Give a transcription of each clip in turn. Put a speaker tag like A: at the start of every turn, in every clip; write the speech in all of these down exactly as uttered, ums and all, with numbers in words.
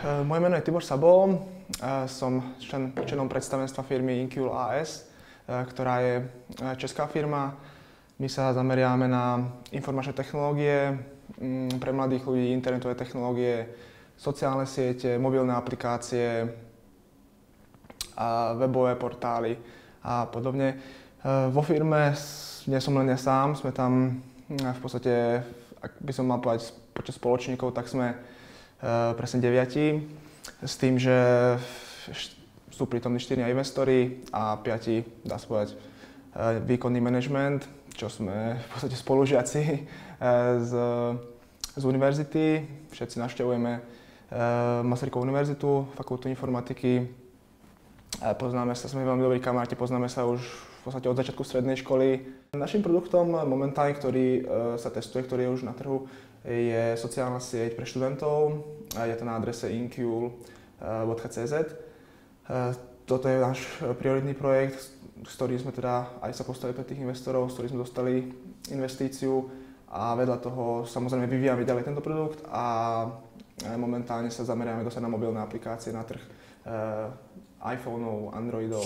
A: Moje meno je Tibor Sabol, som člen, členom predstavenstva firmy Incul á es, ktorá je česká firma. My sa zameriavame na informačné technológie, pre mladých ľudí internetové technológie, sociálne siete, mobilné aplikácie, a webové portály a podobne. Vo firme nie som len ja sám, sme tam v podstate, ak by som mal povedať počet spoločníkov, tak sme presne deviati, s tým, že sú prítomní štyria investori a piati, dá sa povedať, výkonný manažment, čo sme v podstate spolužiaci z, z univerzity. Všetci navštevujeme Masarykovu univerzitu, fakultu informatiky. Poznáme sa, sme veľmi dobrí kamaráti, poznáme sa už v podstate od začiatku strednej školy. Našim produktom momentálne, ktorý sa testuje, ktorý je už na trhu, je sociálna sieť pre študentov. Je to na adrese incul bodka cé zet. Toto je náš prioritný projekt, s ktorým sme teda aj sa postavili pre tých investorov, s ktorým sme dostali investíciu a vedľa toho samozrejme vyvíjame ďalej tento produkt a momentálne sa zameriame dosť na mobilné aplikácie, na trh iPhoneov, Androidov.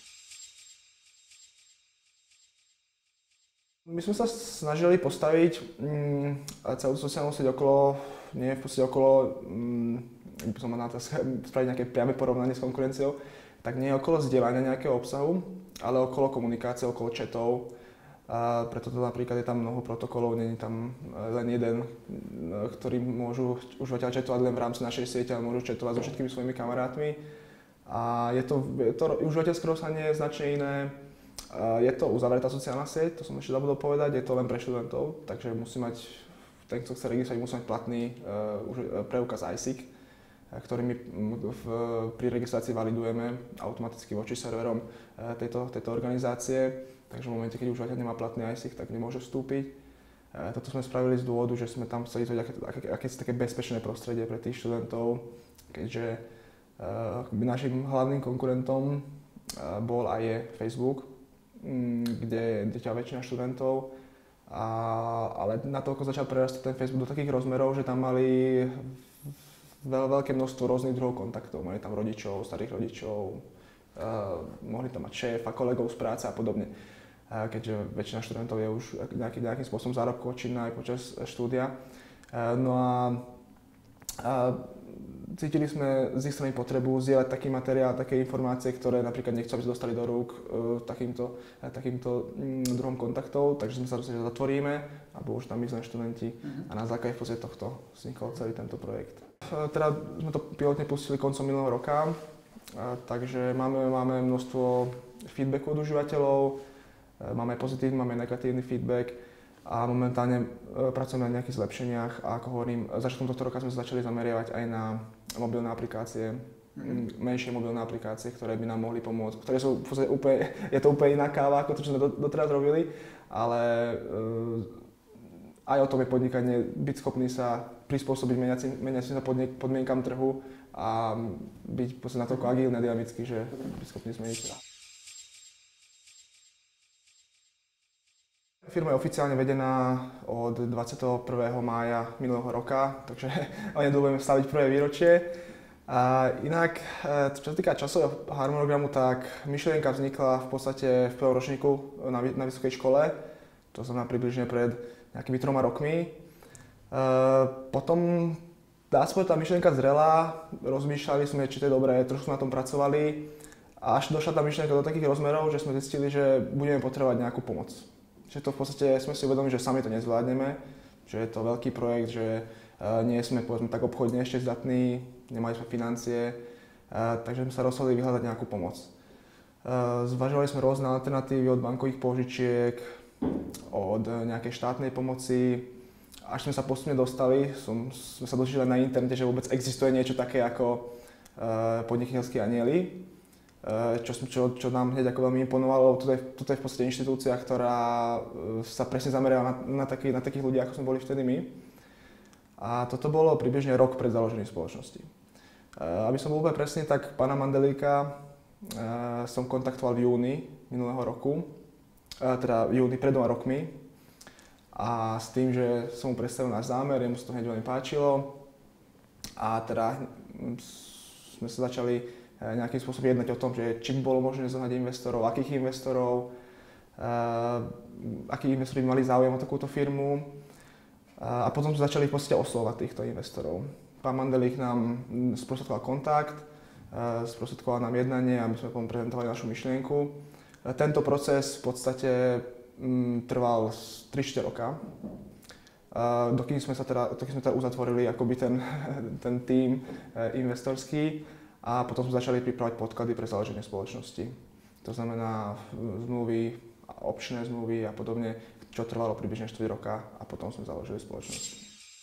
A: My sme sa snažili postaviť mm, celú sociálnu sieť okolo, nie v podstate okolo, mm, by som mal na to spraviť nejaké priame porovnanie s konkurenciou, tak nie okolo zdieľania nejakého obsahu, ale okolo komunikácie, okolo chatov. A preto to napríklad je tam mnoho protokolov, nie je tam len jeden, ktorý môžu užívateľ chatovať len v rámci našej siete, ale môžu chatovať so všetkými svojimi kamarátmi. A je to, je to užívateľské rozhranie značne iné. Je to uzavretá sociálna sieť, to som ešte zabudol povedať, je to len pre študentov, takže musí mať, ten, kto chce registrovať, musí mať platný uh, preukaz ISIC, ktorý my v, pri registrácii validujeme automaticky voči serverom uh, tejto, tejto organizácie, takže v momente, keď užívateľ nemá platný ISIC, tak nemôže vstúpiť. Uh, toto sme spravili z dôvodu, že sme tam chceli vytvoriť aké, aké, aké také bezpečné prostredie pre tých študentov, keďže uh, našim hlavným konkurentom uh, bol a je Facebook, kde je väčšina študentov, a, ale natoľko začal prerastať ten Facebook do takých rozmerov, že tam mali veľ, veľké množstvo rôznych druhov kontaktov. Mali tam rodičov, starých rodičov, uh, mohli tam mať šéfa, kolegov z práce a podobne. Uh, keďže väčšina študentov je už nejaký, nejakým spôsobom zárobkovo činná aj počas štúdia. Uh, no a, a cítili sme z ich strany potrebu zdieľať taký materiál, také informácie, ktoré napríklad nechcú, aby sa dostali do rúk uh, takýmto, uh, takýmto um, druhom kontaktov, takže sme sa rozhodli, že zatvoríme a už tam my sme študenti uh-huh. a na základe v podstate tohto vznikol celý tento projekt. Uh, teda sme to pilotne pustili koncom minulého roka, uh, takže máme, máme množstvo feedbacku od užívateľov, uh, máme pozitívny, máme negatívny feedback a momentálne uh, pracujeme na nejakých zlepšeniach a ako hovorím, začiatkom tohto roka sme sa začali zameriavať aj na mobilné aplikácie, mm. menšie mobilné aplikácie, ktoré by nám mohli pomôcť, ktoré sú v podstate úplne, je to úplne iná káva ako to, čo sme doteraz robili, ale uh, aj o tom je podnikanie, byť schopný sa prispôsobiť meniacim, meniacim sa podmienkam trhu a byť v podstate natoľko agilný a dynamický, že byť schopný zmeniť. Firma je oficiálne vedená od dvadsiateho prvého mája minulého roka, takže onedlho budeme staviť prvé výročie. A inak, čo sa týka časového harmonogramu, tak myšlienka vznikla v podstate v prvom ročníku na, na vysokej škole, to znamená približne pred nejakými troma rokmi. Potom, dá sa povedať, tá myšlienka zrela, rozmýšľali sme, či to je dobré, trošku sme na tom pracovali a až došla tá myšlienka do takých rozmerov, že sme zistili, že budeme potrebovať nejakú pomoc. Že to v podstate sme si uvedomili, že sami to nezvládneme, že je to veľký projekt, že uh, nie sme povedzme tak obchodne ešte zdatní, nemali sme financie, uh, takže sme sa rozhodli vyhľadať nejakú pomoc. Uh, zvažovali sme rôzne alternatívy od bankových pôžičiek, od uh, nejakej štátnej pomoci, až sme sa postupne dostali, som, sme sa dožili na internete, že vôbec existuje niečo také ako uh, podnikateľskí anjeli. Čo, čo, čo nám hneď ako veľmi imponovalo. Toto je, toto je v podstate inštitúcia, ktorá sa presne zameriava na, na, taký, na takých ľudí, ako sme boli vtedy my. A toto bolo približne rok pred založením spoločnosti. Aby som bol úplne presný, tak pána Mandelíka som kontaktoval v júni minulého roku, teda v júni pred dvoma rokmi. A s tým, že som mu predstavil náš zámer, jemu sa to hneď veľmi páčilo. A teda sme sa začali nejakým spôsobom jednať o tom, že či by bolo možné zohnať investorov, akých investorov, akí investori by mali záujem o takúto firmu. A potom sme začali v podstate oslovať týchto investorov. Pán Mandelík nám sprostredkoval kontakt, sprostredkoval nám jednanie, aby sme potom prezentovali našu myšlienku. Tento proces v podstate trval tri štyri roka, dokým sme sa teda, dokým sme teda uzatvorili akoby ten, ten tím investorský a potom sme začali pripravať podklady pre založenie spoločnosti. To znamená zmluvy, opčné zmluvy a podobne, čo trvalo približne štyri roka a potom sme založili spoločnosť.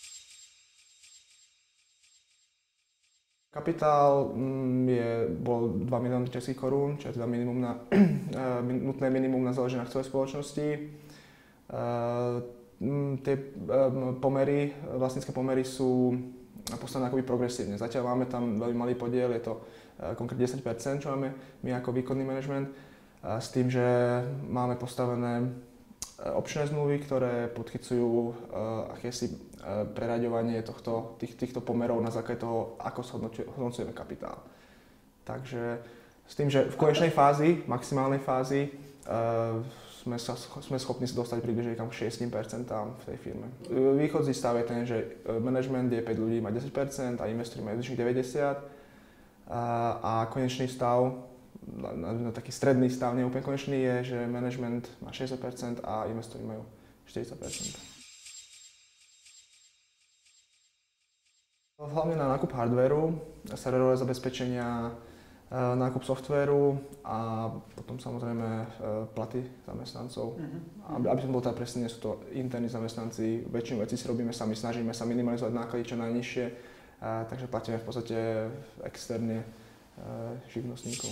A: Kapitál je, bol dva milióny českých korún, čo je teda minimum na, nutné minimum na založenie akciovej spoločnosti. Tie pomery, vlastnícke pomery sú postavené akoby progresívne. Zatiaľ máme tam veľmi malý podiel, je to konkrétne desať percent, čo máme my ako výkonný manažment, s tým, že máme postavené opčné zmluvy, ktoré podchycujú akési preraďovanie tohto, tých, týchto pomerov na základe toho, ako zhodnocujeme kapitál. Takže s tým, že v konečnej fázi, maximálnej fázi, sme, sa, sme schopní sa dostať približne k šesť percent v tej firme. Východzí stav je ten, že management je päť ľudí, má desať percent a investori majú zvyšných deväťdesiat percent a, a konečný stav, na, na taký stredný stav, neúplne konečný, je, že management má šesťdesiat percent a investori majú štyridsať percent. Hlavne na nákup hardvéru, serverové zabezpečenia, nákup softvéru a potom samozrejme platy zamestnancov. Mm-hmm. Aby, aby som bol teda presne, sú to interní zamestnanci, väčšinu vecí si robíme sami, snažíme sa minimalizovať náklady čo najnižšie, takže platíme v podstate externe živnostníkov.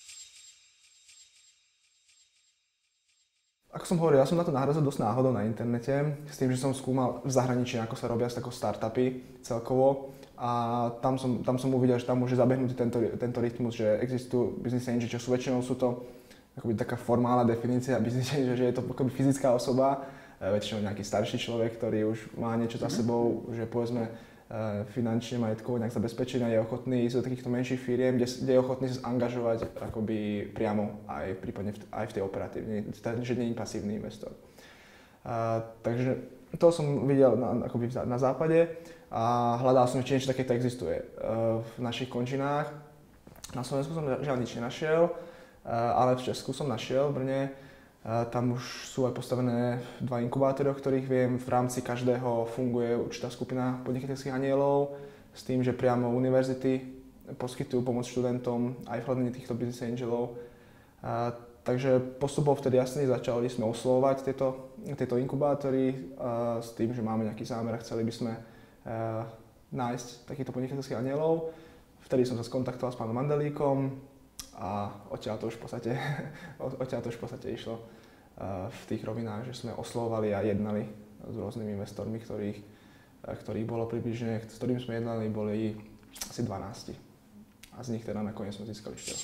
A: Ako som hovoril, ja som na to narazil dosť náhodou na internete, s tým, že som skúmal v zahraničí, ako sa robia tako startupy celkovo. A tam som, tam som uvidel, že tam môže zabehnúť tento, tento rytmus, že existujú business angel, čo sú väčšinou sú to akoby taká formálna definícia business angel, že je to akoby fyzická osoba, väčšinou nejaký starší človek, ktorý už má niečo za sebou, že povedzme finančne majetkovo nejak zabezpečený a je ochotný ísť do takýchto menších firiem, kde, kde je ochotný sa angažovať akoby priamo aj prípadne v, aj v tej operatívne, že nie je pasívny investor. A, takže to som videl na, akoby na západe. A hľadal som, či niečo takéto existuje v našich končinách. Na Slovensku som žiaľ nič nenašiel, ale v Česku som našiel, v Brne. Tam už sú aj postavené dva inkubátory, o ktorých viem. V rámci každého funguje určitá skupina podnikateľských anielov s tým, že priamo univerzity poskytujú pomoc študentom aj v hľadaní týchto business angelov. Takže postupov vtedy jasne začali sme oslovovať tieto, tieto inkubátory s tým, že máme nejaký zámer a chceli by sme Uh, nájsť takýchto podnikateľských anielov. Vtedy som sa skontaktoval s pánom Mandelíkom a odtiaľ to už v podstate, odtiaľ to už v podstate išlo uh, v tých rovinách, že sme oslovovali a jednali s rôznymi investormi, ktorých, uh, ktorých bolo približne, s ktorými sme jednali, boli asi dvanásť. A z nich teda nakoniec sme získali štyri.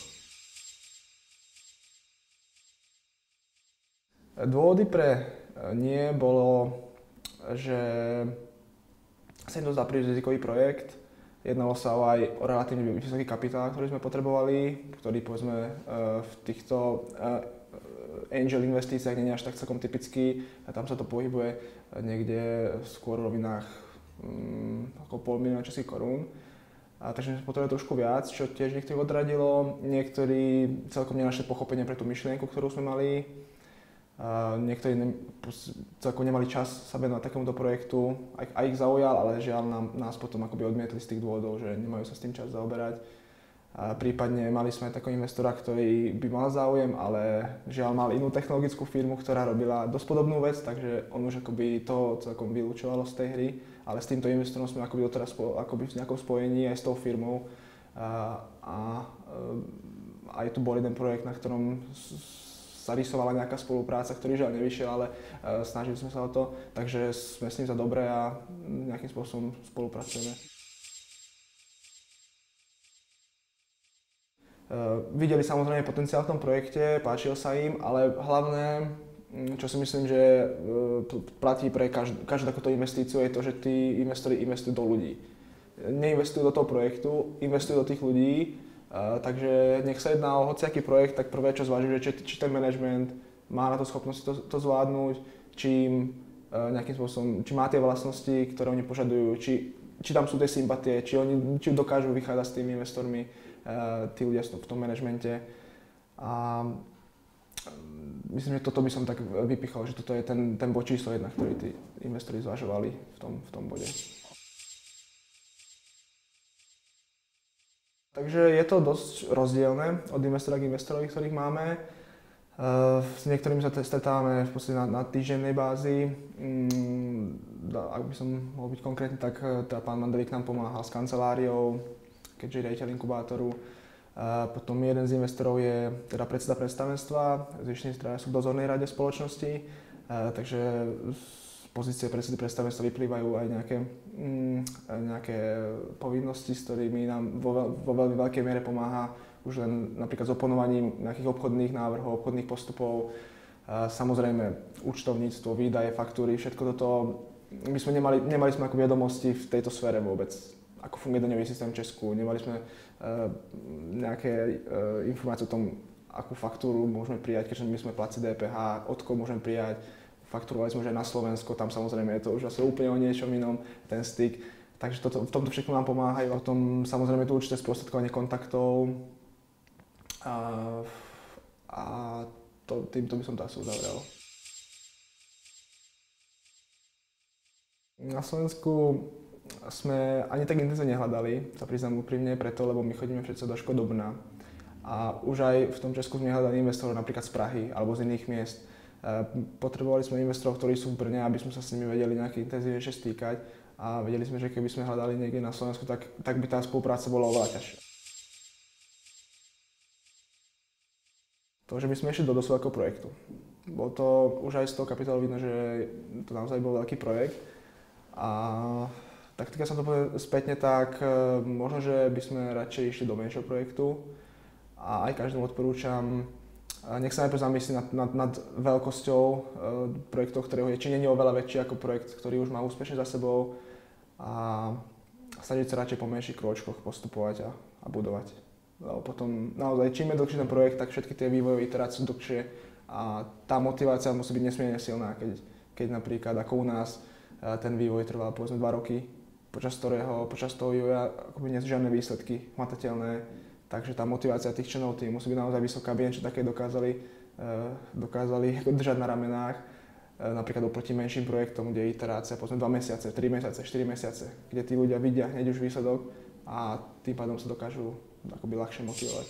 A: Dôvody pre nie bolo, že sa im to zdá príliš rizikový projekt. Jednalo sa aj o relatívne vysoký kapitál, ktorý sme potrebovali, ktorý povedzme v týchto angel investíciách nie je až tak celkom typický. A tam sa to pohybuje niekde skôr v rovinách um, ako pol milióna českých korún. A takže sme potrebovali trošku viac, čo tiež niektorých odradilo. Niektorí celkom nenašli pochopenie pre tú myšlienku, ktorú sme mali. Uh, niektorí ne, celkom nemali čas sa venovať takémuto projektu, aj, aj ich zaujal, ale žiaľ nám, nás potom akoby odmietli z tých dôvodov, že nemajú sa s tým čas zaoberať. Uh, prípadne mali sme takého investora, ktorý by mal záujem, ale žiaľ mal inú technologickú firmu, ktorá robila dosť podobnú vec, takže on už akoby to celkom vylúčovalo z tej hry, ale s týmto investorom sme akoby doteraz spo, akoby v nejakom spojení aj s tou firmou. Uh, a uh, aj tu bol jeden projekt, na ktorom sa rysovala nejaká spolupráca, ktorý žiaľ nevyšiel, ale uh, snažili sme sa o to, takže sme s ním za dobré a nejakým spôsobom spolupracujeme. Uh, videli samozrejme potenciál v tom projekte, páčil sa im, ale hlavné, čo si myslím, že uh, platí pre každú, každú takúto investíciu, je to, že tí investori investujú do ľudí. neinvestujú do toho projektu, investujú do tých ľudí, uh, takže nech sa jedná o hociaký projekt, tak prvé čo zváži, že či, či ten management má na to schopnosť to, to zvládnuť, či im uh, nejakým spôsobom, či má tie vlastnosti, ktoré oni požadujú, či, či tam sú tie sympatie, či oni či dokážu vychádzať s tými investormi, uh, tí ľudia v tom manažmente. A myslím, že toto by som tak vypichol, že toto je ten, ten bod číslo jedna, ktorý tí investori zvažovali v tom, v tom bode. Takže je to dosť rozdielne od investora k investorovi, ktorých máme. S niektorými sa stretávame v podstate na, na týždennej bázi. Ak by som mohol byť konkrétny, tak teda pán Mandevík nám pomáhal s kanceláriou, keďže je riaditeľ inkubátoru. Potom jeden z investorov je teda predseda predstavenstva, zvyšní teda sú v dozornej rade spoločnosti, takže z pozície predsedy predstavenstva vyplývajú aj nejaké, mm, nejaké povinnosti, s ktorými nám vo, vo veľmi veľkej miere pomáha už len napríklad s oponovaním nejakých obchodných návrhov, obchodných postupov. Samozrejme účtovníctvo, výdaje, faktúry, všetko toto, my sme nemali, nemali sme ako vedomosti v tejto sfére vôbec. Ako funguje daňový systém v Česku, nemali sme uh, nejaké uh, informácie o tom, akú faktúru môžeme prijať, keďže my sme platci dé pé há, od koho môžeme prijať. Fakturovali sme už aj na Slovensko, tam samozrejme je to už asi úplne o niečom inom, ten styk. Takže toto, v tomto všetko nám pomáhajú. Potom samozrejme tu určité sprostredkovanie kontaktov. A, a to, týmto by som to asi uzavrel. Na Slovensku sme ani tak intenzívne nehľadali, sa priznám úprimne, preto, lebo my chodíme všetci do škôl do Brna. A už aj v tom Česku sme hľadali investorov napríklad z Prahy alebo z iných miest. Potrebovali sme investorov, ktorí sú v Brne, aby sme sa s nimi vedeli nejaké intenzívnejšie stýkať a vedeli sme, že keby sme hľadali niekde na Slovensku, tak, tak by tá spolupráca bola oveľa ťažšia. To, že by sme išli do dosť veľkého projektu. Bolo to už aj z toho kapitálu vidno, že to naozaj bol veľký projekt. A tak keď som to povedal spätne, tak možno, že by sme radšej išli do menšieho projektu. A aj každému odporúčam, nech sa najprv zamyslí nad, nad, nad veľkosťou e, projektov, ktorého je, či nie je oveľa väčší ako projekt, ktorý už má úspešne za sebou a snažiť sa radšej po menších krôčkoch postupovať a, a budovať. Lebo potom naozaj, čím je dlhší ten projekt, tak všetky tie vývojové iterácie sú dlhšie a tá motivácia musí byť nesmierne silná, keď, keď napríklad ako u nás e, ten vývoj trval povedzme dva roky, počas ktorého, počas toho vývoja akoby nie sú žiadne výsledky hmatateľné. Takže tá motivácia tých členov tým musí byť naozaj vysoká, aby niečo také dokázali, dokázali držať na ramenách. Napríklad oproti menším projektom, kde je iterácia povedzme dva mesiace, tri mesiace, štyri mesiace, kde tí ľudia vidia hneď už výsledok a tým pádom sa dokážu akoby ľahšie motivovať.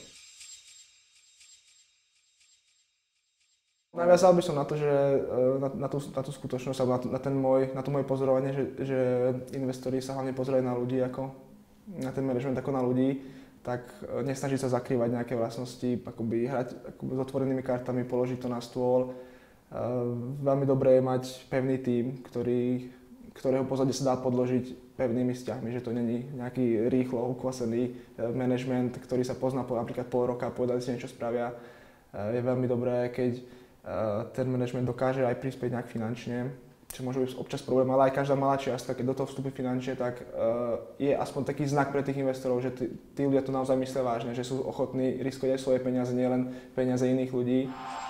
A: Naviazal by som na to, že na, na, tú, na tú skutočnosť, alebo na, na, ten môj, na to moje pozorovanie, že, že investori sa hlavne pozerajú na ľudí, ako, na ten management ako na ľudí, tak nesnažiť sa zakrývať nejaké vlastnosti, akoby hrať akoby s otvorenými kartami, položiť to na stôl. Veľmi dobré je mať pevný tím, ktorý, ktorého pozadie sa dá podložiť pevnými vzťahmi, že to není nejaký rýchlo ukvasený management, ktorý sa pozná po, napríklad pol roka a povedali si niečo spravia. Je veľmi dobré, keď ten management dokáže aj prispieť nejak finančne, čo môže byť občas problém, ale aj každá malá čiastka, keď do toho vstúpi finančne, tak uh, je aspoň taký znak pre tých investorov, že tí, tí ľudia to naozaj myslia vážne, že sú ochotní riskovať aj svoje peniaze, nielen peniaze iných ľudí.